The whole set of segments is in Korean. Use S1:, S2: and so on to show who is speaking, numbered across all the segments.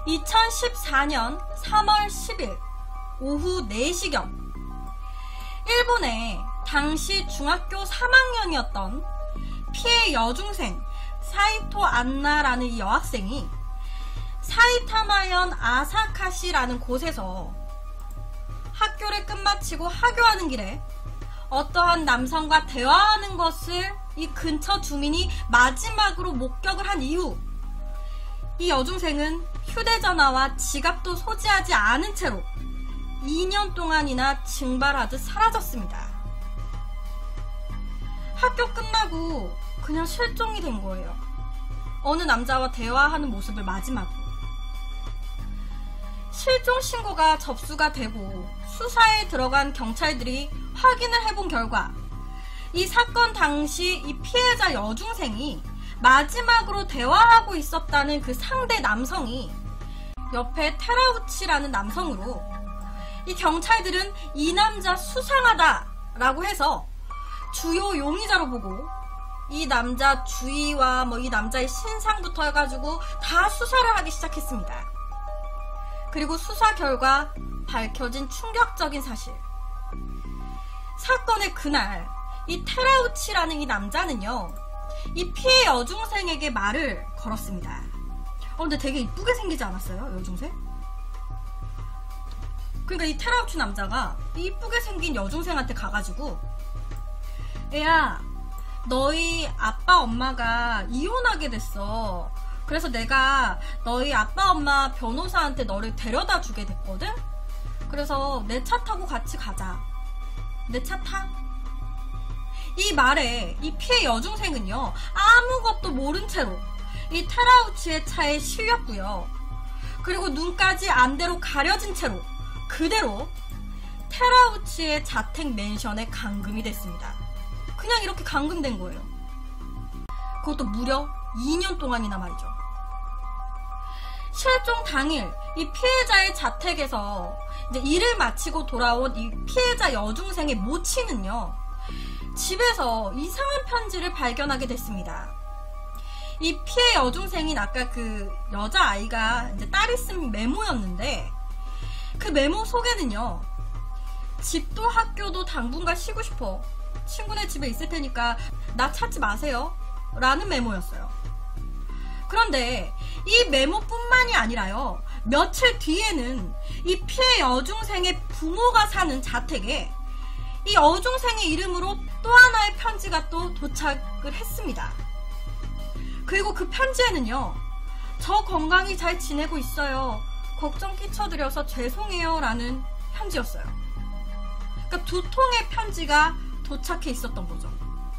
S1: 2014년 3월 10일 오후 4시경 일본의 당시 중학교 3학년이었던 피해 여중생 사이토 안나라는 이 여학생이 사이타마현 아사카시라는 곳에서 학교를 끝마치고 하교하는 길에 어떠한 남성과 대화하는 것을 이 근처 주민이 마지막으로 목격을 한 이후 이 여중생은 휴대전화와 지갑도 소지하지 않은 채로 2년 동안이나 증발하듯 사라졌습니다. 학교 끝나고 그냥 실종이 된 거예요. 어느 남자와 대화하는 모습을 마지막으로. 실종 신고가 접수가 되고 수사에 들어간 경찰들이 확인을 해본 결과 이 사건 당시 이 피해자 여중생이 마지막으로 대화하고 있었다는 그 상대 남성이 옆에 테라우치라는 남성으로 이 경찰들은 이 남자 수상하다라고 해서 주요 용의자로 보고 이 남자 주위와 이 남자의 신상부터 해가지고 다 수사를 하기 시작했습니다. 그리고 수사 결과 밝혀진 충격적인 사실. 사건의 그날 이 테라우치라는 이 남자는요 이 피해 여중생에게 말을 걸었습니다. 근데 되게 이쁘게 생기지 않았어요? 여중생? 그러니까 이 테라우치 남자가 이 이쁘게 생긴 여중생한테 가가지고 애야 너희 아빠 엄마가 이혼하게 됐어. 그래서 내가 너희 아빠 엄마 변호사한테 너를 데려다 주게 됐거든? 그래서 내 차 타고 같이 가자. 내 차 타? 이 말에 이 피해 여중생은요 아무것도 모른 채로 이 테라우치의 차에 실렸고요. 그리고 눈까지 안대로 가려진 채로 그대로 테라우치의 자택 맨션에 감금이 됐습니다. 그냥 이렇게 감금된 거예요. 그것도 무려 2년 동안이나 말이죠. 실종 당일 이 피해자의 자택에서 이제 일을 마치고 돌아온 이 피해자 여중생의 모친은요 집에서 이상한 편지를 발견하게 됐습니다. 이 피해 여중생인 아까 그 여자아이가 이제 딸이 쓴 메모였는데 그 메모 속에는요 집도 학교도 당분간 쉬고 싶어. 친구네 집에 있을 테니까 나 찾지 마세요 라는 메모였어요. 그런데 이 메모뿐만이 아니라요 며칠 뒤에는 이 피해 여중생의 부모가 사는 자택에 이 여중생의 이름으로 또 하나의 편지가 또 도착을 했습니다. 그리고 그 편지에는요 저 건강히 잘 지내고 있어요. 걱정 끼쳐드려서 죄송해요 라는 편지였어요. 그러니까 두 통의 편지가 도착해 있었던 거죠.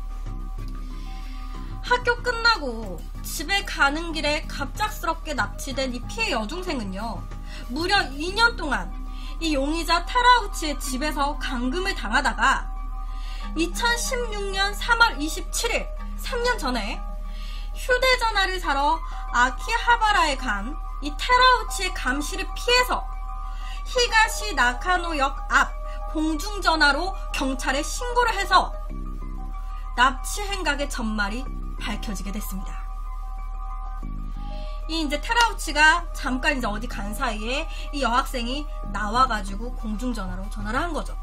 S1: 학교 끝나고 집에 가는 길에 갑작스럽게 납치된 이 피해 여중생은요 무려 2년 동안 이 용의자 테라우치의 집에서 감금을 당하다가 2016년 3월 27일 3년 전에 휴대전화를 사러 아키하바라에 간 이 테라우치의 감시를 피해서 히가시 나카노역 앞 공중전화로 경찰에 신고를 해서 납치 행각의 전말이 밝혀지게 됐습니다. 이 이제 테라우치가 잠깐 이제 어디 간 사이에 이 여학생이 나와가지고 공중전화로 전화를 한 거죠.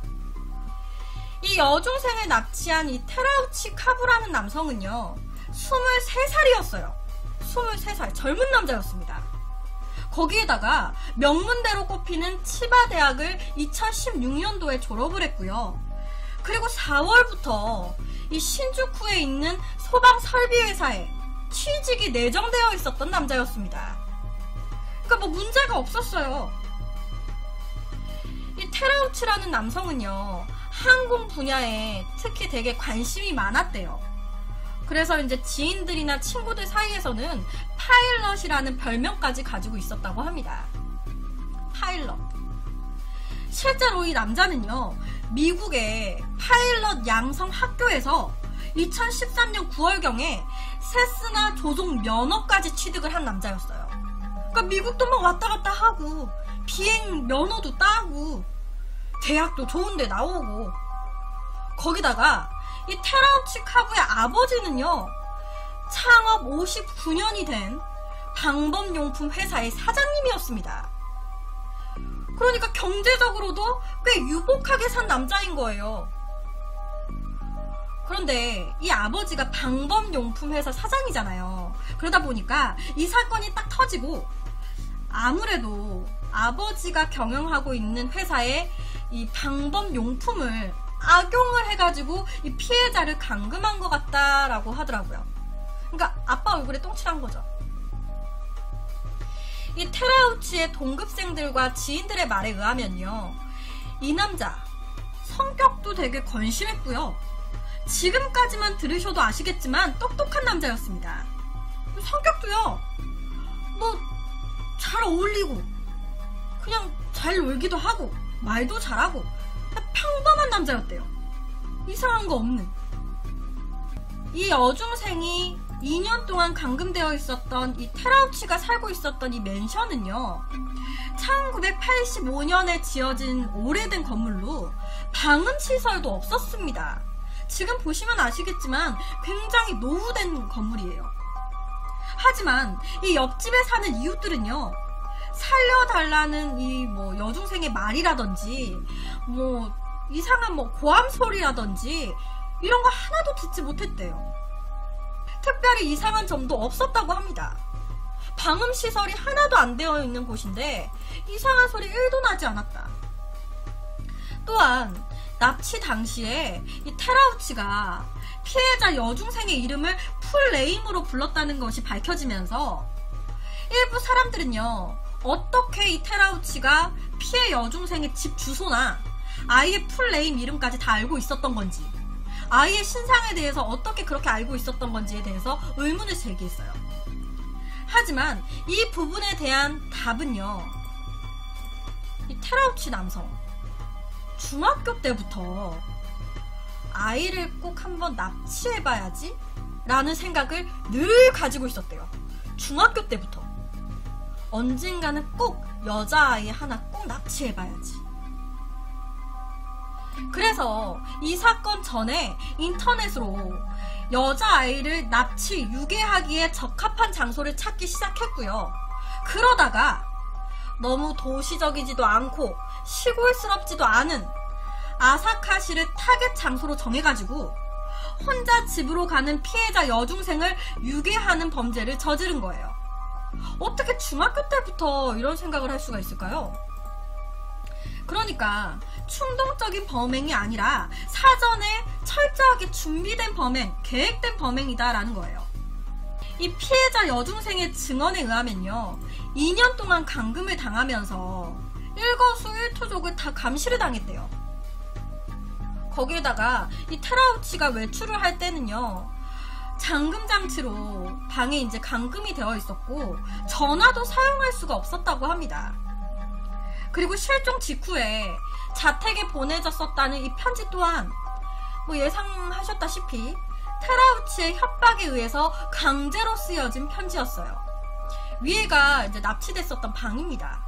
S1: 이 여중생을 납치한 이 테라우치 카부라는 남성은요 23살이었어요. 23살 젊은 남자였습니다. 거기에다가 명문대로 꼽히는 치바 대학을 2016년도에 졸업을 했고요. 그리고 4월부터 이 신주쿠에 있는 소방 설비 회사에 취직이 내정되어 있었던 남자였습니다. 그러니까 문제가 없었어요. 이 테라우치라는 남성은요 항공 분야에 특히 되게 관심이 많았대요. 그래서 이제 지인들이나 친구들 사이에서는 파일럿이라는 별명까지 가지고 있었다고 합니다. 파일럿. 실제로 이 남자는요 미국의 파일럿 양성 학교에서 2013년 9월경에 세스나 조종 면허까지 취득을 한 남자였어요. 그러니까 미국도 막 왔다 갔다 하고 비행 면허도 따고 대학도 좋은데 나오고 거기다가 이 테라우치 카부의 아버지는요 창업 59년이 된 방범용품 회사의 사장님이었습니다. 그러니까 경제적으로도 꽤 유복하게 산 남자인 거예요. 그런데 이 아버지가 방범용품 회사 사장이잖아요. 그러다 보니까 이 사건이 딱 터지고 아무래도 아버지가 경영하고 있는 회사에 이 방범용품을 악용을 해가지고 이 피해자를 감금한 것 같다라고 하더라고요. 그러니까 아빠 얼굴에 똥칠한 거죠. 이 테라우치의 동급생들과 지인들의 말에 의하면요, 이 남자 성격도 되게 건실했고요, 지금까지만 들으셔도 아시겠지만 똑똑한 남자였습니다. 성격도요, 뭐 잘 어울리고 그냥 잘 놀기도 하고 말도 잘하고 평범한 남자였대요. 이상한 거 없는. 이 여중생이 2년 동안 감금되어 있었던 이 테라우치가 살고 있었던 이 맨션은요, 1985년에 지어진 오래된 건물로 방음시설도 없었습니다. 지금 보시면 아시겠지만 굉장히 노후된 건물이에요. 하지만 이 옆집에 사는 이웃들은요, 살려달라는 이 뭐 여중생의 말이라든지 뭐 이상한 뭐 고함 소리라든지 이런 거 하나도 듣지 못했대요. 특별히 이상한 점도 없었다고 합니다. 방음시설이 하나도 안 되어 있는 곳인데 이상한 소리 1도 나지 않았다. 또한 납치 당시에 이 테라우치가 피해자 여중생의 이름을 풀네임으로 불렀다는 것이 밝혀지면서 일부 사람들은요, 어떻게 이 테라우치가 피해 여중생의 집 주소나 아이의 풀네임 이름까지 다 알고 있었던 건지, 아이의 신상에 대해서 어떻게 그렇게 알고 있었던 건지에 대해서 의문을 제기했어요. 하지만 이 부분에 대한 답은요, 이 테라우치 남성 중학교 때부터 아이를 꼭 한번 납치해봐야지 라는 생각을 늘 가지고 있었대요. 중학교 때부터. 언젠가는 꼭 여자아이 하나 꼭 납치해봐야지. 그래서 이 사건 전에 인터넷으로 여자아이를 납치, 유괴하기에 적합한 장소를 찾기 시작했고요. 그러다가 너무 도시적이지도 않고 시골스럽지도 않은 아사카시를 타겟 장소로 정해가지고 혼자 집으로 가는 피해자 여중생을 유괴하는 범죄를 저지른 거예요. 어떻게 중학교 때부터 이런 생각을 할 수가 있을까요? 그러니까 충동적인 범행이 아니라 사전에 철저하게 준비된 범행, 계획된 범행이다라는 거예요. 이 피해자 여중생의 증언에 의하면요, 2년 동안 감금을 당하면서 일거수일투족을 다 감시를 당했대요. 거기에다가 이 테라우치가 외출을 할 때는요, 잠금 장치로 방에 이제 감금이 되어 있었고 전화도 사용할 수가 없었다고 합니다. 그리고 실종 직후에 자택에 보내졌었다는 이 편지 또한 뭐 예상하셨다시피 테라우치의 협박에 의해서 강제로 쓰여진 편지였어요. 위에가 이제 납치됐었던 방입니다.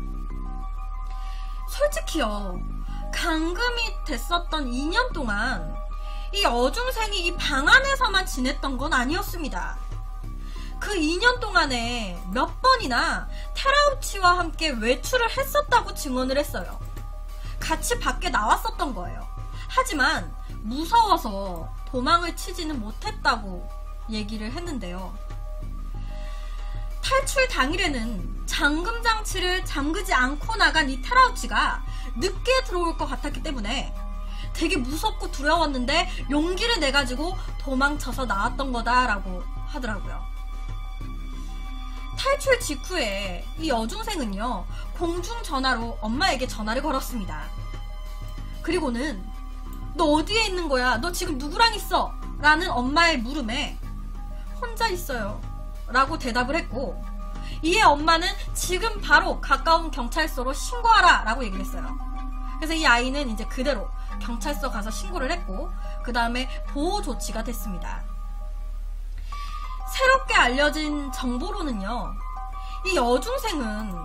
S1: 솔직히요, 감금이 됐었던 2년 동안 이 여중생이 이 방 안에서만 지냈던 건 아니었습니다. 그 2년 동안에 몇 번이나 테라우치와 함께 외출을 했었다고 증언을 했어요. 같이 밖에 나왔었던 거예요. 하지만 무서워서 도망을 치지는 못했다고 얘기를 했는데요. 탈출 당일에는 잠금 장치를 잠그지 않고 나간 이 테라우치가 늦게 들어올 것 같았기 때문에 되게 무섭고 두려웠는데 용기를 내가지고 도망쳐서 나왔던 거다라고 하더라고요. 탈출 직후에 이 여중생은요, 공중전화로 엄마에게 전화를 걸었습니다. 그리고는 너 어디에 있는 거야? 너 지금 누구랑 있어? 라는 엄마의 물음에 혼자 있어요 라고 대답을 했고, 이에 엄마는 지금 바로 가까운 경찰서로 신고하라 라고 얘기를 했어요. 그래서 이 아이는 이제 그대로 경찰서 가서 신고를 했고, 그 다음에 보호 조치가 됐습니다. 새롭게 알려진 정보로는요, 이 여중생은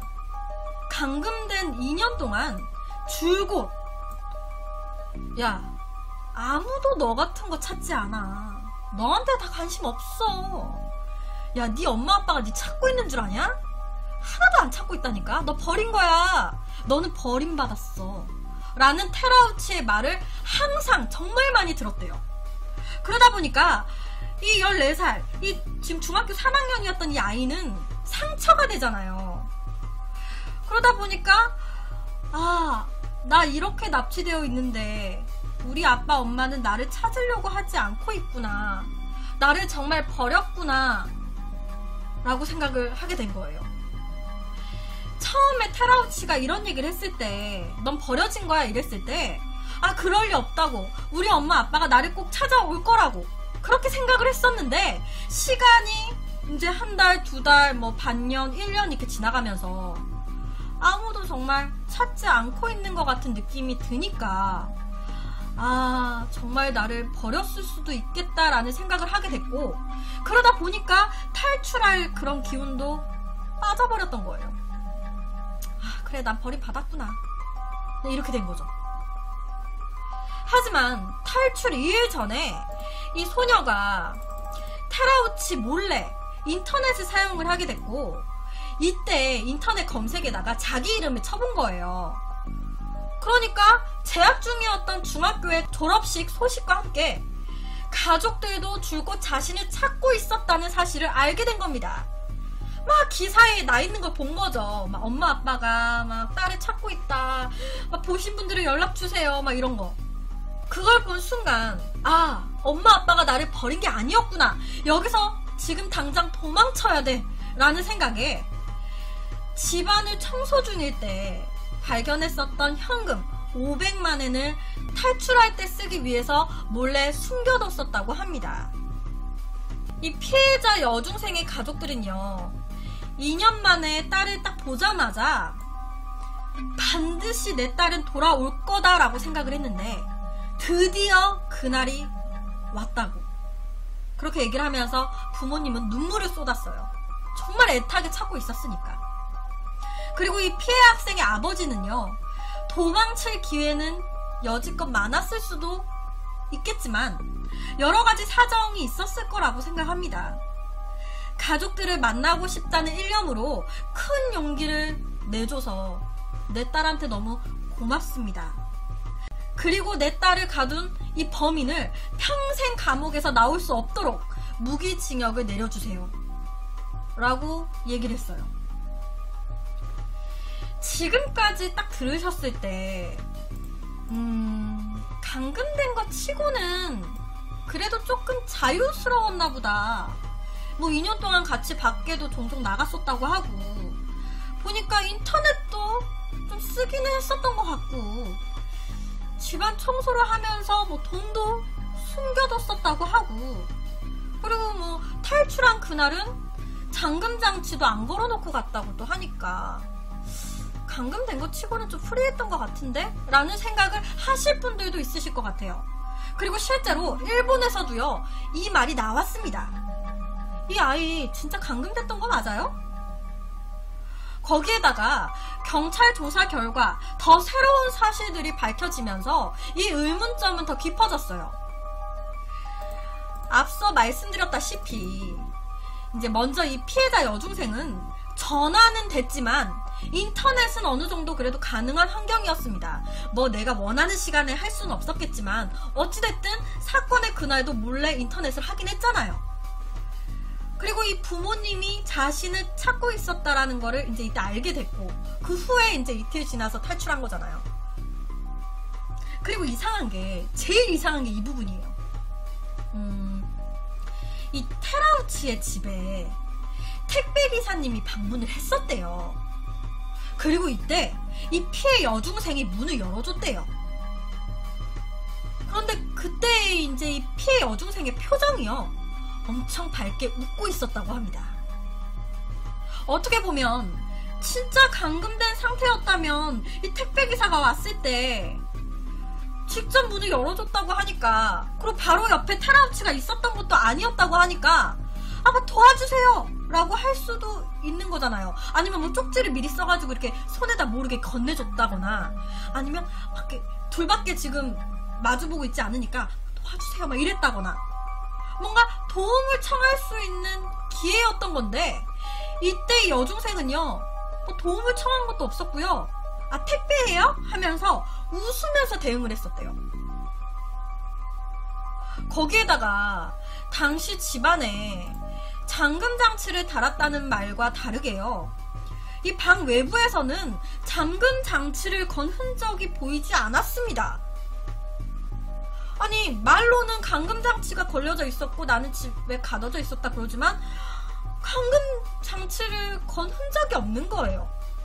S1: 감금된 2년 동안 줄곧 야, 아무도 너 같은 거 찾지 않아. 너한테 다 관심 없어. 야, 네 엄마 아빠가 네 찾고 있는 줄 아냐? 하나도 안 찾고 있다니까? 너 버린 거야. 너는 버림받았어. 라는 테라우치의 말을 항상 정말 많이 들었대요. 그러다 보니까 이 14살, 이 지금 중학교 3학년이었던 이 아이는 상처가 되잖아요. 그러다 보니까 아, 나 이렇게 납치되어 있는데 우리 아빠 엄마는 나를 찾으려고 하지 않고 있구나. 나를 정말 버렸구나. 라고 생각을 하게 된 거예요. 처음에 테라우치가 이런 얘기를 했을 때, 넌 버려진 거야 이랬을 때, 아, 그럴 리 없다고. 우리 엄마 아빠가 나를 꼭 찾아올 거라고. 그렇게 생각을 했었는데, 시간이 이제 한 달, 두 달, 뭐 반년, 1년 이렇게 지나가면서 아무도 정말 찾지 않고 있는 것 같은 느낌이 드니까, 아, 정말 나를 버렸을 수도 있겠다라는 생각을 하게 됐고, 그러다 보니까 탈출할 그런 기운도 빠져버렸던 거예요. 아, 그래, 난 버림받았구나. 이렇게 된 거죠. 하지만 탈출 2일 전에 이 소녀가 테라우치 몰래 인터넷을 사용을 하게 됐고, 이때 인터넷 검색에다가 자기 이름을 쳐본 거예요. 그러니까 재학 중이었던 중학교의 졸업식 소식과 함께 가족들도 줄곧 자신을 찾고 있었다는 사실을 알게 된 겁니다. 막 기사에 나 있는 걸 본 거죠. 막 엄마 아빠가 막 딸을 찾고 있다. 막 보신 분들은 연락 주세요. 막 이런 거. 그걸 본 순간, 아, 엄마 아빠가 나를 버린 게 아니었구나. 여기서 지금 당장 도망쳐야 돼. 라는 생각에 집안을 청소 중일 때 발견했었던 현금 500만 엔을 탈출할 때 쓰기 위해서 몰래 숨겨뒀었다고 합니다. 이 피해자 여중생의 가족들은요, 2년 만에 딸을 딱 보자마자 반드시 내 딸은 돌아올 거다라고 생각을 했는데 드디어 그날이 왔다고 그렇게 얘기를 하면서 부모님은 눈물을 쏟았어요. 정말 애타게 찾고 있었으니까. 그리고 이 피해 학생의 아버지는요, 도망칠 기회는 여지껏 많았을 수도 있겠지만 여러 가지 사정이 있었을 거라고 생각합니다. 가족들을 만나고 싶다는 일념으로 큰 용기를 내줘서 내 딸한테 너무 고맙습니다. 그리고 내 딸을 가둔 이 범인을 평생 감옥에서 나올 수 없도록 무기징역을 내려주세요. 라고 얘기를 했어요. 지금까지 딱 들으셨을 때 감금된 것 치고는 그래도 조금 자유스러웠나 보다. 뭐 2년 동안 같이 밖에도 종종 나갔었다고 하고 보니까 인터넷도 좀 쓰기는 했었던 것 같고 집안 청소를 하면서 뭐 돈도 숨겨뒀었다고 하고 그리고 뭐 탈출한 그날은 잠금장치도 안 걸어놓고 갔다고 또 하니까 감금된 것 치고는 좀 프리했던 것 같은데? 라는 생각을 하실 분들도 있으실 것 같아요. 그리고 실제로 일본에서도요, 이 말이 나왔습니다. 이 아이 진짜 감금됐던 거 맞아요? 거기에다가 경찰 조사 결과 더 새로운 사실들이 밝혀지면서 이 의문점은 더 깊어졌어요. 앞서 말씀드렸다시피 이제 먼저 이 피해자 여중생은 전화는 됐지만 인터넷은 어느 정도 그래도 가능한 환경이었습니다. 뭐 내가 원하는 시간에 할 수는 없었겠지만 어찌됐든 사건의 그날도 몰래 인터넷을 하긴 했잖아요. 그리고 이 부모님이 자신을 찾고 있었다라는 거를 이제 이때 알게 됐고 그 후에 이제 이틀 지나서 탈출한 거잖아요. 그리고 제일 이상한 게 이 부분이에요. 이 테라우치의 집에 택배기사님이 방문을 했었대요. 그리고 이때 이 피해 여중생이 문을 열어줬대요. 그런데 그때 이제 이 피해 여중생의 표정이요, 엄청 밝게 웃고 있었다고 합니다. 어떻게 보면 진짜 감금된 상태였다면 이 택배기사가 왔을 때 직접 문을 열어줬다고 하니까, 그리고 바로 옆에 테라우치가 있었던 것도 아니었다고 하니까 아마 도와주세요 라고 할 수도 있는 거잖아요. 아니면 뭐 쪽지를 미리 써가지고 이렇게 손에다 모르게 건네줬다거나 아니면 밖에 둘밖에 지금 마주보고 있지 않으니까 도와주세요 막 이랬다거나 뭔가 도움을 청할 수 있는 기회였던 건데, 이때 여중생은요, 뭐 도움을 청한 것도 없었고요. 아, 택배예요? 하면서 웃으면서 대응을 했었대요. 거기에다가 당시 집안에 잠금장치를 달았다는 말과 다르게요, 이 방 외부에서는 잠금장치를 건 흔적이 보이지 않았습니다. 아니, 말로는 감금장치가 걸려져 있었고 나는 집에 가둬져 있었다 그러지만 감금장치를 건 흔적이 없는 거예요.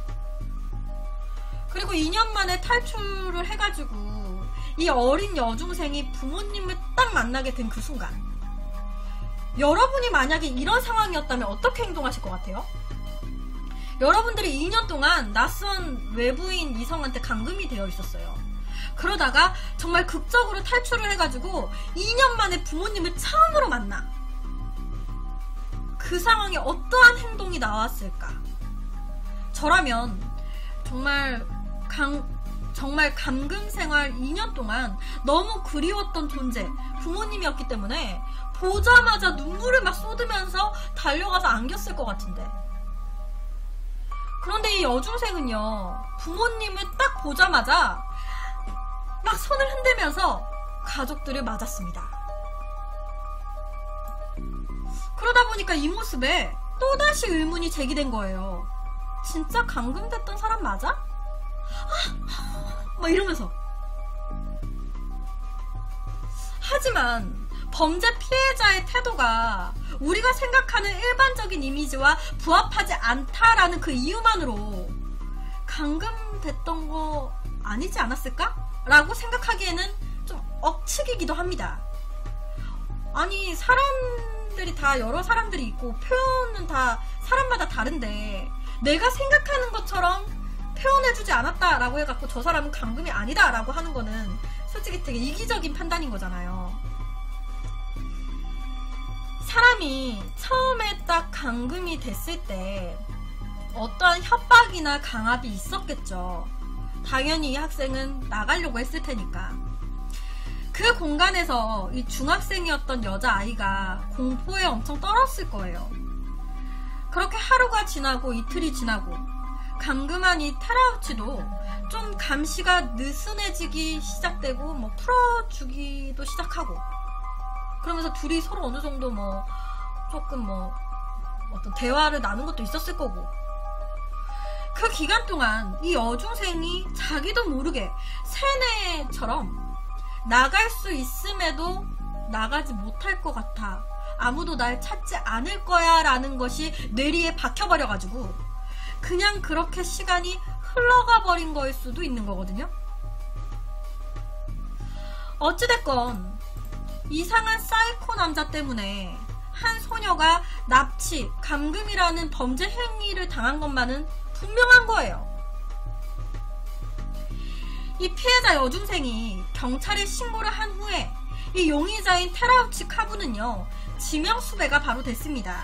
S1: 그리고 2년 만에 탈출을 해가지고 이 어린 여중생이 부모님을 딱 만나게 된 그 순간, 여러분이 만약에 이런 상황이었다면 어떻게 행동하실 것 같아요? 여러분들이 2년 동안 낯선 외부인 이성한테 감금이 되어 있었어요. 그러다가 정말 극적으로 탈출을 해가지고 2년 만에 부모님을 처음으로 만나. 그 상황에 어떠한 행동이 나왔을까? 저라면 정말 감금 생활 2년 동안 너무 그리웠던 존재, 부모님이었기 때문에 보자마자 눈물을 막 쏟으면서 달려가서 안겼을 것 같은데. 그런데 이 여중생은요, 부모님을 딱 보자마자 막 손을 흔들면서 가족들을 맞았습니다. 그러다 보니까 이 모습에 또다시 의문이 제기된 거예요. 진짜 감금됐던 사람 맞아? 막 이러면서. 하지만 범죄 피해자의 태도가 우리가 생각하는 일반적인 이미지와 부합하지 않다라는 그 이유만으로 감금됐던 거 아니지 않았을까? 라고 생각하기에는 좀 억측이기도 합니다. 아니, 사람들이 다 여러 사람들이 있고 표현은 다 사람마다 다른데 내가 생각하는 것처럼 표현해주지 않았다라고 해갖고 저 사람은 감금이 아니다라고 하는 거는 솔직히 되게 이기적인 판단인 거잖아요. 사람이 처음에 딱 감금이 됐을 때 어떠한 협박이나 강압이 있었겠죠. 당연히 이 학생은 나가려고 했을 테니까. 그 공간에서 이 중학생이었던 여자아이가 공포에 엄청 떨었을 거예요. 그렇게 하루가 지나고 이틀이 지나고 감금한 이 테라우치도 좀 감시가 느슨해지기 시작되고 뭐 풀어주기도 시작하고, 그러면서 둘이 서로 어느 정도 뭐 조금 뭐 어떤 대화를 나눈 것도 있었을 거고, 그 기간 동안 이 여중생이 자기도 모르게 세뇌처럼 나갈 수 있음에도 나가지 못할 것 같아, 아무도 날 찾지 않을 거야 라는 것이 뇌리에 박혀버려가지고 그냥 그렇게 시간이 흘러가 버린 거일 수도 있는 거거든요. 어찌됐건 이상한 사이코 남자 때문에 한 소녀가 납치, 감금이라는 범죄 행위를 당한 것만은 분명한 거예요. 이 피해자 여중생이 경찰에 신고를 한 후에 이 용의자인 테라우치 카부는요, 지명수배가 바로 됐습니다.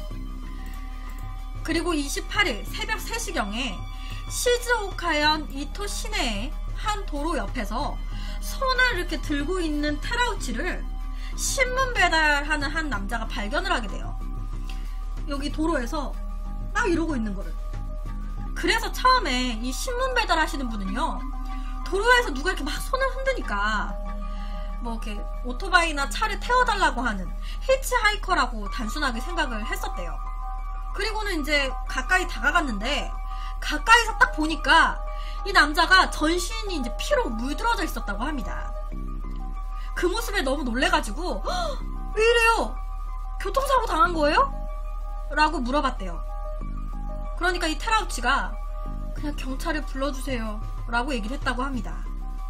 S1: 그리고 28일 새벽 3시경에 시즈오카현 이토 시내의 한 도로 옆에서 손을 이렇게 들고 있는 테라우치를 신문 배달하는 한 남자가 발견을 하게 돼요. 여기 도로에서 막 이러고 있는 거를. 그래서 처음에 이 신문 배달하시는 분은요, 도로에서 누가 이렇게 막 손을 흔드니까 뭐 이렇게 오토바이나 차를 태워달라고 하는 히치하이커라고 단순하게 생각을 했었대요. 그리고는 이제 가까이 다가갔는데 가까이서 딱 보니까 이 남자가 전신이 이제 피로 물들어져 있었다고 합니다. 그 모습에 너무 놀래가지고 왜 이래요? 교통사고 당한 거예요? 라고 물어봤대요. 그러니까 이 테라우치가 그냥 경찰을 불러주세요 라고 얘기를 했다고 합니다.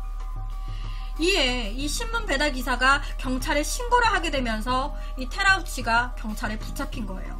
S1: 이에 이 신문 배달 기사가 경찰에 신고를 하게 되면서 이 테라우치가 경찰에 붙잡힌 거예요.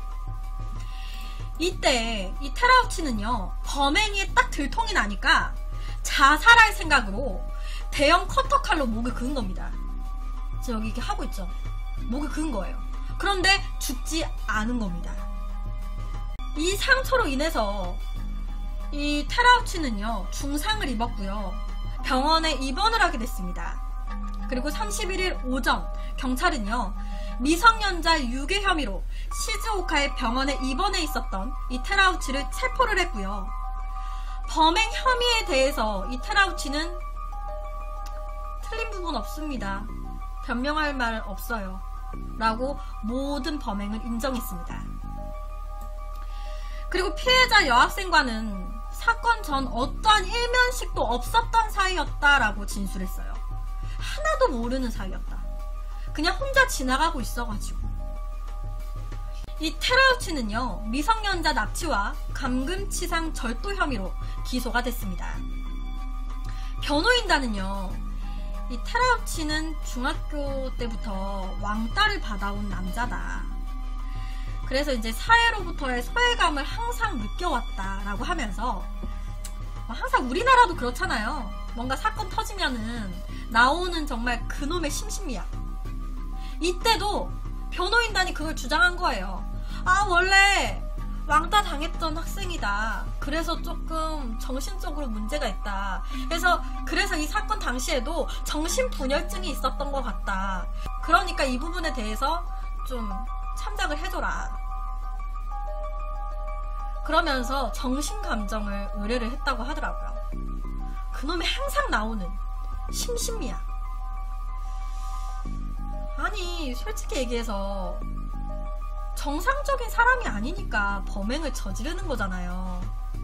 S1: 이때 이 테라우치는요, 범행이 딱 들통이 나니까 자살할 생각으로 대형 커터칼로 목을 그은 겁니다. 지금 여기 이렇게 하고 있죠. 목을 그은 거예요. 그런데 죽지 않은 겁니다. 이 상처로 인해서 이 테라우치는요, 중상을 입었고요, 병원에 입원을 하게 됐습니다. 그리고 31일 오전 경찰은요, 미성년자 유괴 혐의로 시즈오카의 병원에 입원해 있었던 이 테라우치를 체포를 했고요. 범행 혐의에 대해서 이 테라우치는 틀린 부분 없습니다. 변명할 말 없어요. 라고 모든 범행을 인정했습니다. 그리고 피해자 여학생과는 사건 전 어떠한 일면식도 없었던 사이였다라고 진술했어요. 하나도 모르는 사이였다. 그냥 혼자 지나가고 있어가지고. 이 테라우치는요, 미성년자 납치와 감금치상 절도 혐의로 기소가 됐습니다. 변호인단은요, 이 테라우치는 중학교 때부터 왕따를 받아온 남자다. 그래서 이제 사회로부터의 소외감을 항상 느껴왔다라고 하면서, 항상 우리나라도 그렇잖아요. 뭔가 사건 터지면은 나오는 정말 그놈의 심신미약. 이때도 변호인단이 그걸 주장한 거예요. 아, 원래 왕따 당했던 학생이다. 그래서 조금 정신적으로 문제가 있다. 그래서 이 사건 당시에도 정신분열증이 있었던 것 같다. 그러니까 이 부분에 대해서 좀 참작을 해줘라. 그러면서 정신감정을 의뢰를 했다고 하더라고요. 그놈이 항상 나오는 심신미약. 아니, 솔직히 얘기해서 정상적인 사람이 아니니까 범행을 저지르는 거잖아요.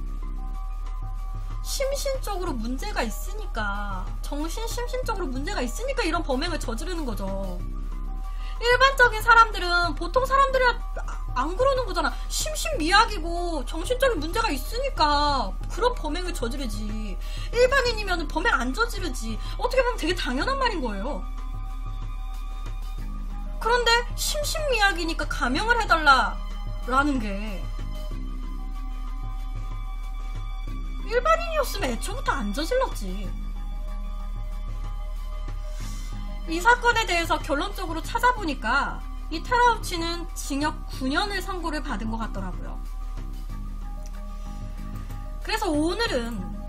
S1: 심신적으로 문제가 있으니까, 심신적으로 문제가 있으니까 이런 범행을 저지르는 거죠. 일반적인 사람들은, 보통 사람들이 안 그러는 거잖아. 심신미약이고 정신적인 문제가 있으니까 그런 범행을 저지르지. 일반인이면 범행 안 저지르지. 어떻게 보면 되게 당연한 말인 거예요. 그런데 심신미약이니까 감형을 해달라라는 게, 일반인이었으면 애초부터 안 저질렀지. 이 사건에 대해서 결론적으로 찾아보니까 이 테라우치는 징역 9년을 선고를 받은 것 같더라고요. 그래서 오늘은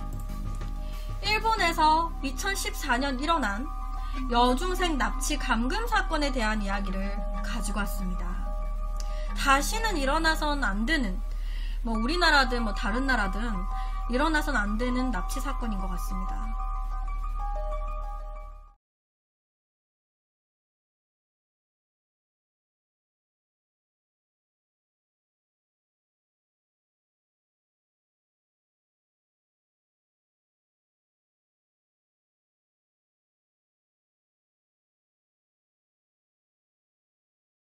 S1: 일본에서 2014년 일어난 여중생 납치 감금 사건에 대한 이야기를 가지고 왔습니다. 다시는 일어나선 안 되는, 우리나라든 다른 나라든 일어나선 안 되는 납치 사건인 것 같습니다.